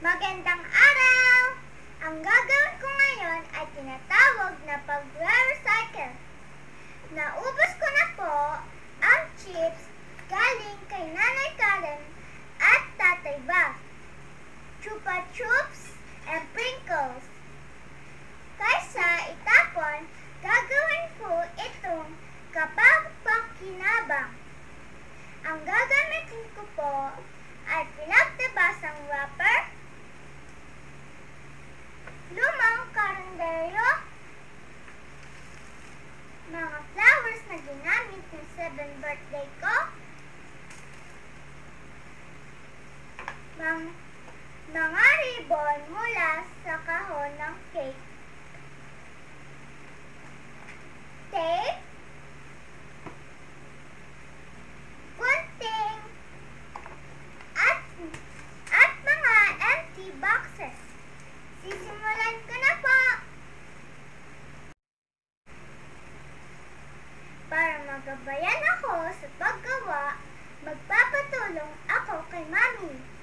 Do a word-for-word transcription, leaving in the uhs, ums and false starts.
Magandang araw! Ang gagawin ko ngayon ay tinatawag na pag-recycle. Naubos ko na po ang chips galing kay Nanay Karen at Tatay Bab, Chupa Chups and Prinkles. Kaysa itapon, gagawin ko itong kapag-pakinabang. Ang gagamitin ko po ay pinagtabasang wrapper, lumang karinderyo, mga flowers na ginamit ng seventh birthday ko, mang, mga ribbon mula sa kahon ng cake, tape, gunting, at, at mga empty boxes. Sisimulan ko na po! Para magabayan ako sa paggawa, magpapatulong ako kay Mami.